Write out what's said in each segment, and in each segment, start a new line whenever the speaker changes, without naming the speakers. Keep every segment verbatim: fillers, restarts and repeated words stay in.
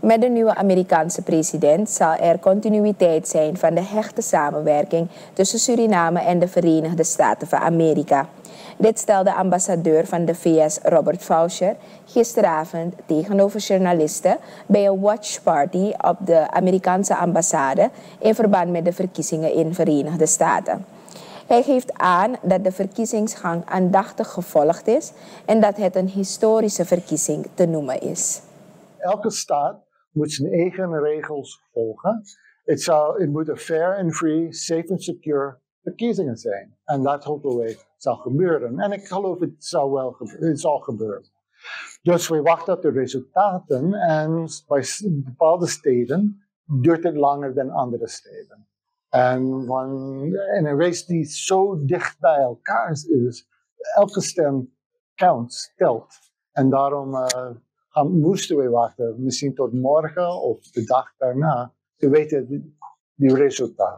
Met de nieuwe Amerikaanse president zal er continuïteit zijn van de hechte samenwerking tussen Suriname en de Verenigde Staten van Amerika. Dit stelde ambassadeur van de V S Robert Faucher gisteravond tegenover journalisten bij een watchparty op de Amerikaanse ambassade in verband met de verkiezingen in de Verenigde Staten. Hij geeft aan dat de verkiezingsgang aandachtig gevolgd is en dat het een historische verkiezing te noemen is.
Elke staat moet zijn eigen regels volgen. Het, zou, het moet een fair and free, safe and secure verkiezingen zijn. En dat hopen wij zal gebeuren. En ik geloof het zal wel het zal gebeuren. Dus we wachten op de resultaten en bij bepaalde steden duurt het langer dan andere steden. En van, in een race die zo dicht bij elkaar is, elke stem count, telt. En daarom uh, gaan, moesten we wachten, misschien tot morgen of de dag daarna, te weten die, die resultaat.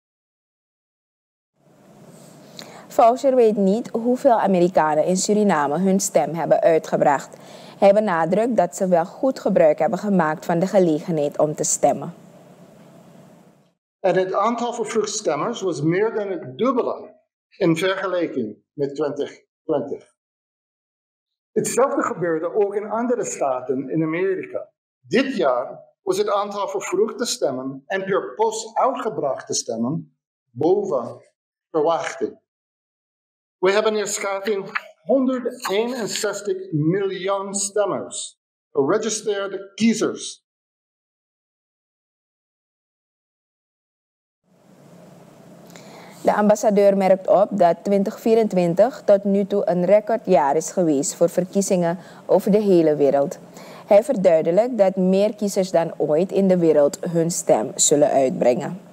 Faucher weet niet hoeveel Amerikanen in Suriname hun stem hebben uitgebracht. Hij benadrukt dat ze wel goed gebruik hebben gemaakt van de gelegenheid om te stemmen.
En het aantal vervroegde stemmers was meer dan het dubbele in vergelijking met twintig twintig. Hetzelfde gebeurde ook in andere staten in Amerika. Dit jaar was het aantal vervroegde stemmen en per post uitgebrachte stemmen boven verwachting. We hebben in schatting honderdeenenzestig miljoen stemmers, geregistreerde kiezers.
De ambassadeur merkt op dat twintig vierentwintig tot nu toe een recordjaar is geweest voor verkiezingen over de hele wereld. Hij verduidelijkt dat meer kiezers dan ooit in de wereld hun stem zullen uitbrengen.